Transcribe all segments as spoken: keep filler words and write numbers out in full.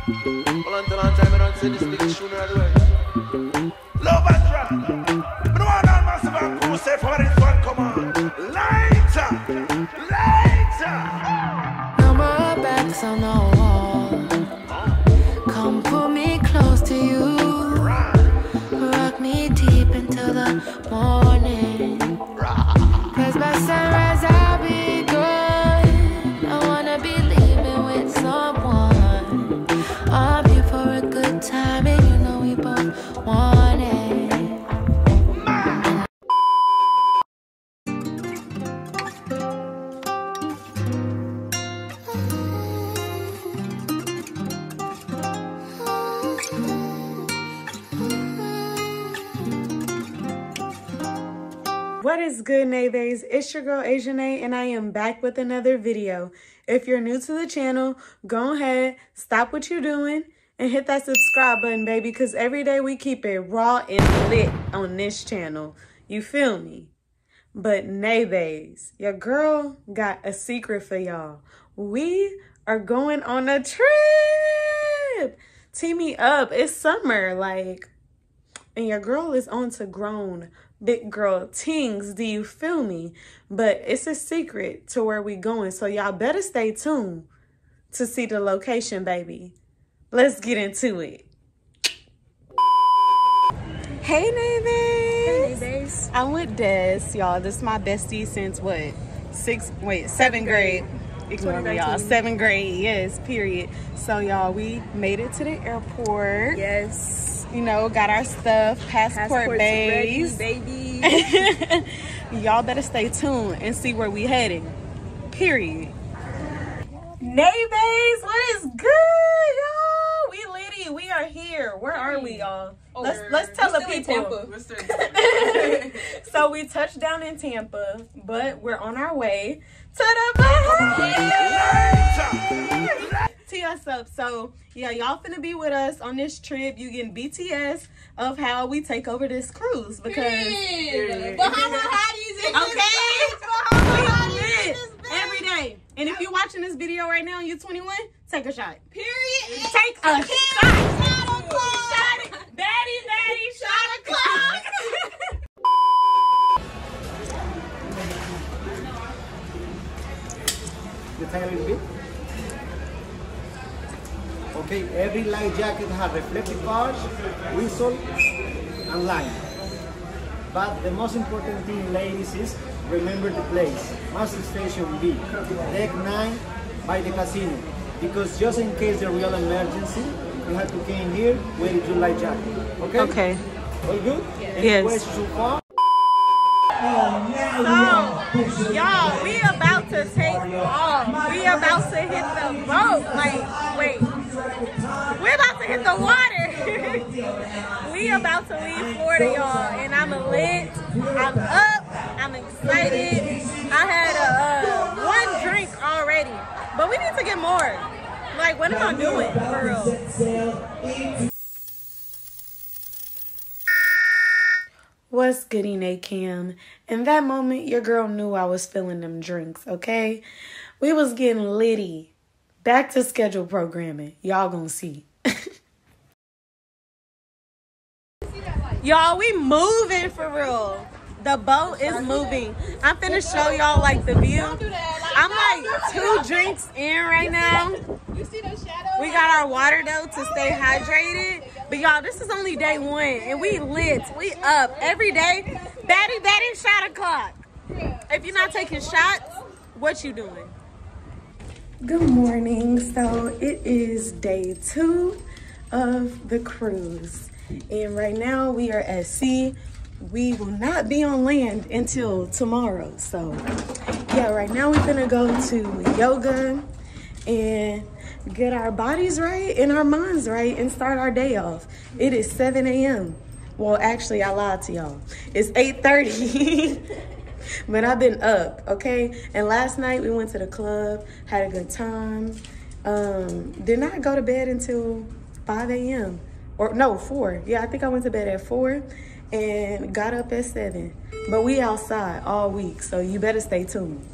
Well, until on time, I don't see this big sooner or the way. Love and drop. But no one on massive and cool say for this one, come on. Lighter, lighter. No more backs on the wall. Come pull me close to you. Rock me deep into the morning. Cause by sunrise I'll be good. I wanna be leaving with someone. I'm here for a good time and you know we both want it. What is good, Nay Baes? It's your girl Asian Nay, and I am back with another video. If you're new to the channel, go ahead, stop what you're doing, and hit that subscribe button, baby, because every day we keep it raw and lit on this channel. You feel me? But Nay Baes, your girl got a secret for y'all. We are going on a trip. Tee me up. It's summer, like, and your girl is on to grown big girl tings, do you feel me? But it's a secret to where we going, so y'all better stay tuned to see the location, baby. Let's get into it. Hey, Nay Baes. Hey, Nay Baes. I'm with Des, y'all. This is my bestie since what? Sixth, wait, seventh grade. Ignore me, y'all. Seventh grade, yes, period. So, y'all, we made it to the airport. Yes. You know, got our stuff, passport bays. Baby. Y'all better stay tuned and see where we heading. Period. Nay Baes, what is good, y'all? We litty. We are here. Where are we, y'all? Oh, let's let's tell we're the still people. in Tampa. We're still in Tampa. So we touched down in Tampa, but we're on our way to the Bahamas. Tee us up. So yeah, y'all finna be with us on this trip. You getting B T S of how we take over this cruise because Bahama Hotties in okay, Bahama we Hotties lit every day. And if you're watching this video right now and you're twenty-one, take a shot. Period. Take a shot. Shot o'clock. Shot it. Baddie, baddie, shot o'clock. The time is big. Okay, every life jacket has reflective bars, whistle, and line. But the most important thing, ladies, is remember the place. Master Station B, deck nine by the casino. Because just in case the real emergency, you have to come here with your life jacket. Okay? Okay. All good? Any Yes. questions so far? So, y'all, we about to take off. We about to hit the boat. Like, wait. We're about to hit the water. We about to leave Florida, y'all. And I'm lit. I'm up. I'm excited. I had a, uh, one drink already. But we need to get more. Like, what am I doing, for real? What's goody, Nay Cam? In that moment, your girl knew I was feeling them drinks, okay? We was getting litty. Back to schedule programming. Y'all gonna see. Y'all, we moving for real. The boat is moving. I'm finna show y'all like the view. I'm like two drinks in right now. We got our water though to stay hydrated. But y'all, this is only day one and we lit. We up every day. Baddie, baddie, shot o'clock. If you're not taking shots, what you doing? Good morning. So it is day two of the cruise. And right now we are at sea. We will not be on land until tomorrow. So yeah, right now we're gonna go to yoga and get our bodies right and our minds right and start our day off. It is seven A M Well, actually, I lied to y'all. It's eight thirty, but I've been up, okay? And last night we went to the club, had a good time. Um, did not go to bed until five A M Or no, four. Yeah, I think I went to bed at four and got up at seven. But we outside all week, so you better stay tuned.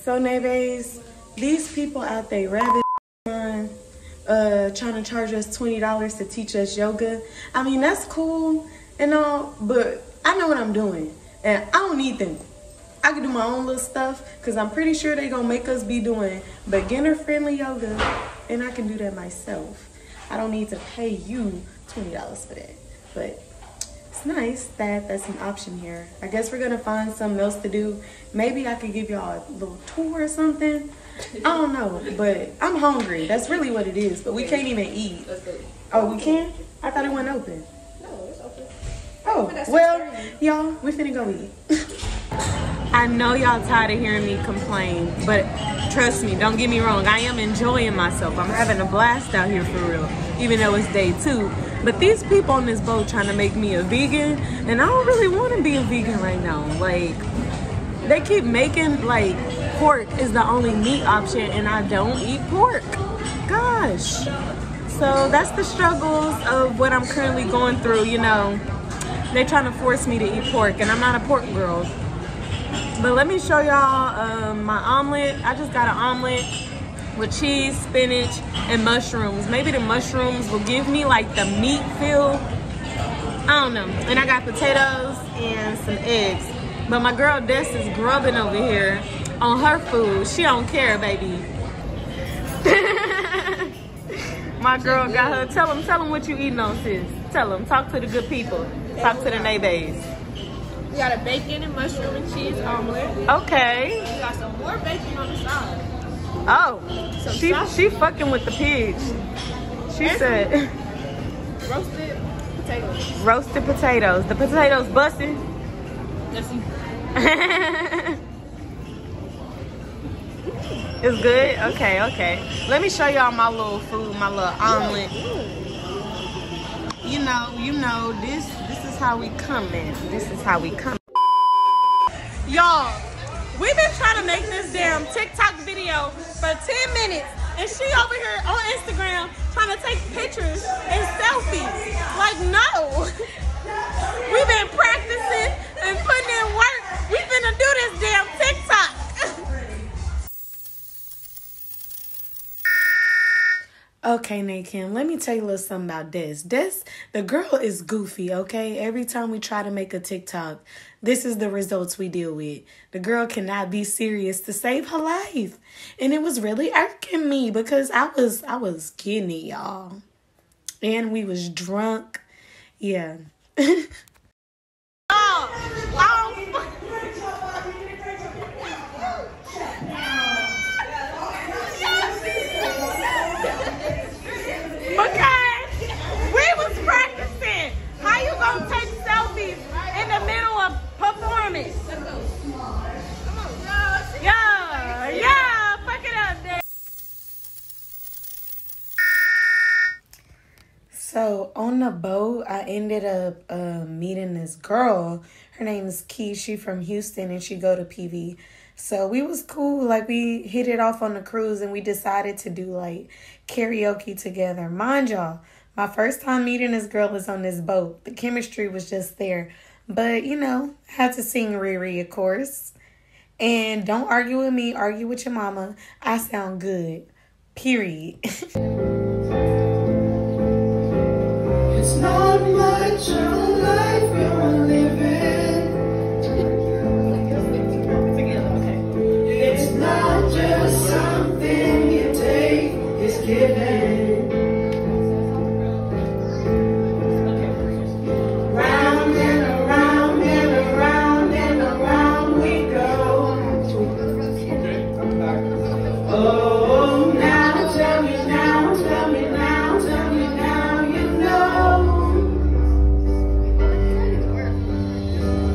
So Nay Baes, these people out there rabbit uh trying to charge us twenty dollars to teach us yoga. I mean, that's cool and all, but I know what I'm doing and I don't need them. I can do my own little stuff because I'm pretty sure they gonna make us be doing beginner friendly yoga and I can do that myself. I don't need to pay you twenty dollars for that, but it's nice that that's an option here. I guess we're gonna find something else to do. Maybe I could give y'all a little tour or something. I don't know, but I'm hungry. That's really what it is, but we can't even eat. Oh, we can? I thought it wasn't open. No, it's open. Oh, well, y'all, we finna go eat. I know y'all tired of hearing me complain, but trust me, don't get me wrong, I am enjoying myself. I'm having a blast out here for real, even though it's day two. But these people on this boat trying to make me a vegan, and I don't really want to be a vegan right now. Like, they keep making, like, pork is the only meat option, and I don't eat pork. Gosh. So that's the struggles of what I'm currently going through, you know. They're trying to force me to eat pork, and I'm not a pork girl. But let me show y'all um, my omelet. I just got an omelet with cheese, spinach, and mushrooms. Maybe the mushrooms will give me like the meat feel. I don't know. And I got potatoes and some eggs. But my girl Des is grubbing over here on her food. She don't care, baby. My girl got her. Tell them, tell them what you eating on, sis. Tell them. Talk to the good people. Talk to the Nay Baes. We got a bacon and mushroom and cheese omelet. Okay. We got some more bacon on the side. Oh, Some she sausage. she fucking with the pigs. She And said roasted potatoes. roasted potatoes. The potatoes busting. Let's see. It's good? Okay, okay. Let me show y'all my little food, my little omelet. You know, you know, this this is how we coming. This is how we come. Y'all, we've been trying to make this damn TikTok video for ten minutes. And she over here on Instagram trying to take pictures and selfies. Like, no. We've been practicing and putting in work. We finna do this damn TikTok. Okay, Nay Kim, let me tell you a little something about Des. Des, the girl is goofy, okay? Every time we try to make a TikTok, this is the results we deal with. The girl cannot be serious to save her life. And it was really irking me because I was I was kidding it, y'all. And we was drunk. Yeah. Oh, oh. Okay, we was practicing. How you gonna take selfies in the middle of performance? Yeah, yeah, fuck it up there. So on the boat, I ended up uh, meeting this girl. Her name is Key. She from Houston and she go to P V. So we was cool. Like, we hit it off on the cruise and we decided to do like karaoke together. Mind y'all, my first time meeting this girl is on this boat. The chemistry was just there. But, you know, I had to sing Riri, of course. And don't argue with me, argue with your mama. I sound good. Period. It's not much of a life you're living. It's not just something you take, it's given. Round and around and around and around we go. Oh, now tell me now, tell me now, tell me now, you know.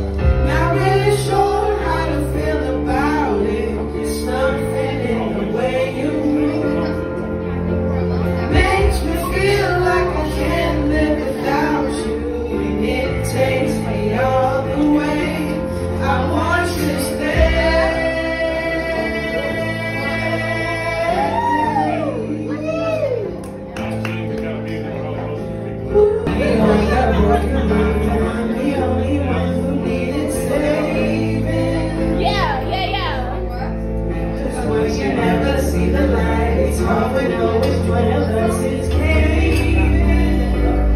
hard when always one of us is caving.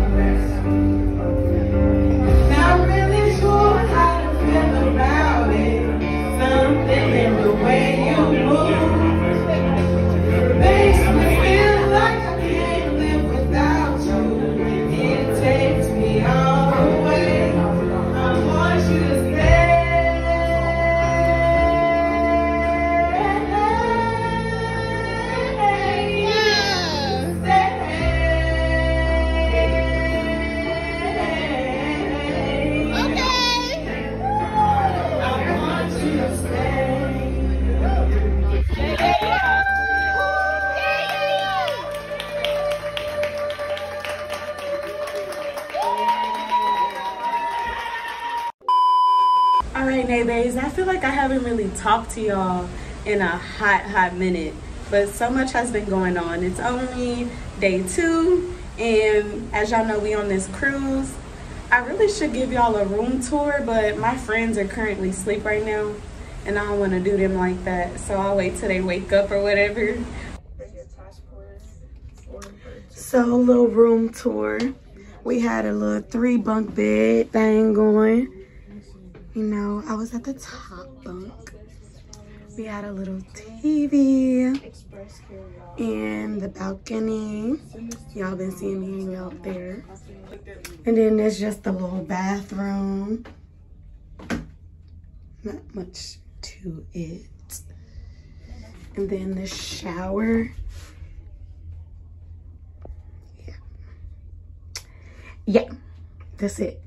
Not really sure how to feel about it. Something in the way you move makes me feel like I can't live without you. It takes me all away. I want you to stay. All right, Nay Baes, I feel like I haven't really talked to y'all in a hot, hot minute, but so much has been going on. It's only day two, and as y'all know, we on this cruise. I really should give y'all a room tour, but my friends are currently asleep right now, and I don't want to do them like that, so I'll wait till they wake up or whatever. So, little room tour. We had a little three bunk bed thing going. You know, I was at the top bunk. We had a little T V in the balcony. Y'all been seeing me hang out there. And then there's just a little bathroom. Not much to it. And then the shower. Yeah. Yeah, that's it.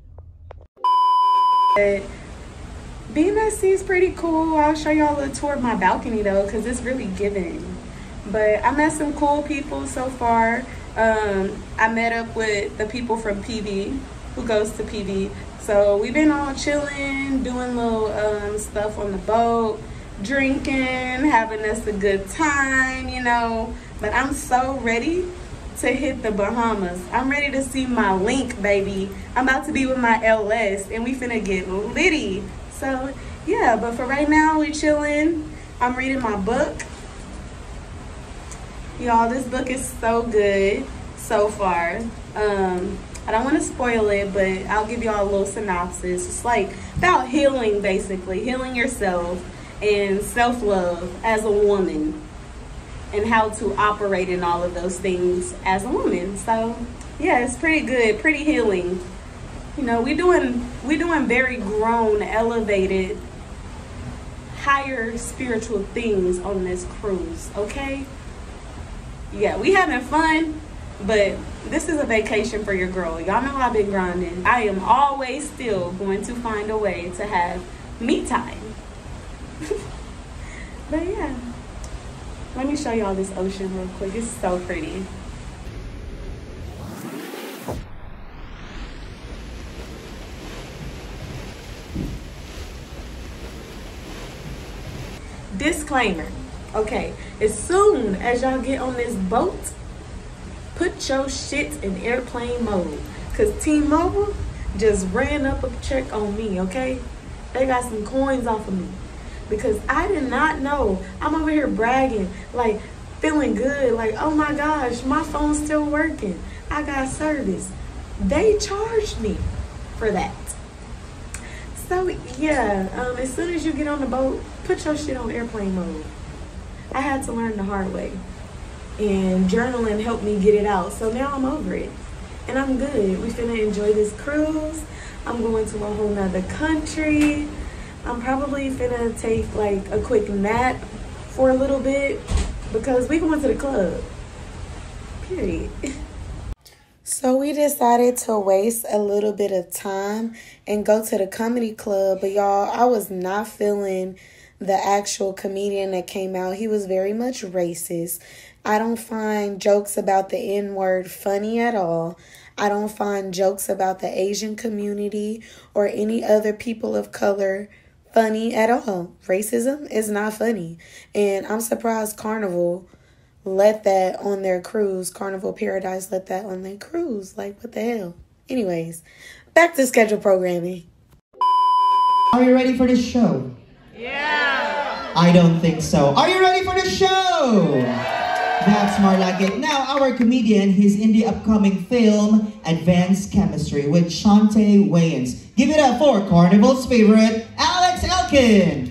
Being at sea is pretty cool. I'll show y'all a tour of my balcony though, because it's really giving. But I met some cool people so far. Um, I met up with the people from P V, who goes to P V. So we've been all chilling, doing little um, stuff on the boat, drinking, having us a good time, you know. But I'm so ready to hit the Bahamas. I'm ready to see my link, baby. I'm about to be with my L S and we finna get litty. So yeah, but for right now, we chilling. I'm reading my book. Y'all, this book is so good so far. Um, I don't want to spoil it, but I'll give y'all a little synopsis. It's like about healing, basically. Healing yourself and self-love as a woman, and how to operate in all of those things as a woman. So yeah, it's pretty good, pretty healing. You know, we doing we doing very grown, elevated, higher spiritual things on this cruise, okay? Yeah, we having fun, but this is a vacation for your girl. Y'all know I've been grinding. I am always still going to find a way to have me time. But yeah. Let me show y'all this ocean real quick. It's so pretty. Disclaimer. Okay, as soon as y'all get on this boat, put your shit in airplane mode. Cause T-Mobile just ran up a check on me, okay? They got some coins off of me. Because I did not know. I'm over here bragging, like feeling good, like, oh my gosh, my phone's still working. I got service. They charged me for that. So yeah, um, as soon as you get on the boat, put your shit on airplane mode. I had to learn the hard way. And journaling helped me get it out. So now I'm over it. And I'm good. We finna enjoy this cruise. I'm going to a whole nother country. I'm probably finna take like a quick nap for a little bit because we going to the club. Period. So we decided to waste a little bit of time and go to the comedy club. But y'all, I was not feeling the actual comedian that came out. He was very much racist. I don't find jokes about the N-word funny at all. I don't find jokes about the Asian community or any other people of color funny at all. Racism is not funny. And I'm surprised Carnival let that on their cruise. Carnival Paradise let that on their cruise. Like, what the hell? Anyways, back to scheduled programming. Are you ready for the show? Yeah. I don't think so. Are you ready for the show? That's more like it. Now, our comedian, he's in the upcoming film, Advanced Chemistry, with Shantae Wayans. Give it up for Carnival's favorite, Alex Elkin.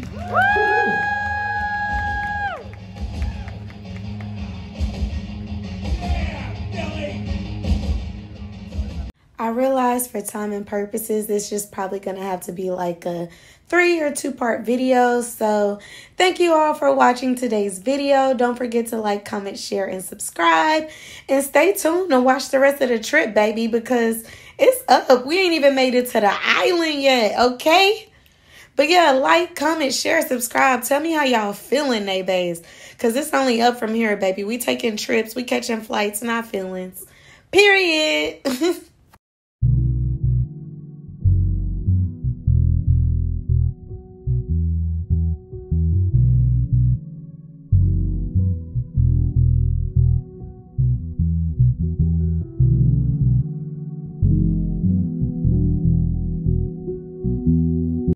I realize for time and purposes, this is probably going to have to be like a three or two part video. So thank you all for watching today's video. Don't forget to like, comment, share, and subscribe. And stay tuned to watch the rest of the trip, baby, because it's up. We ain't even made it to the island yet, okay? But yeah, like, comment, share, subscribe. Tell me how y'all feeling, Nay Baes, because it's only up from here, baby. We taking trips, we catching flights, not feelings. Period.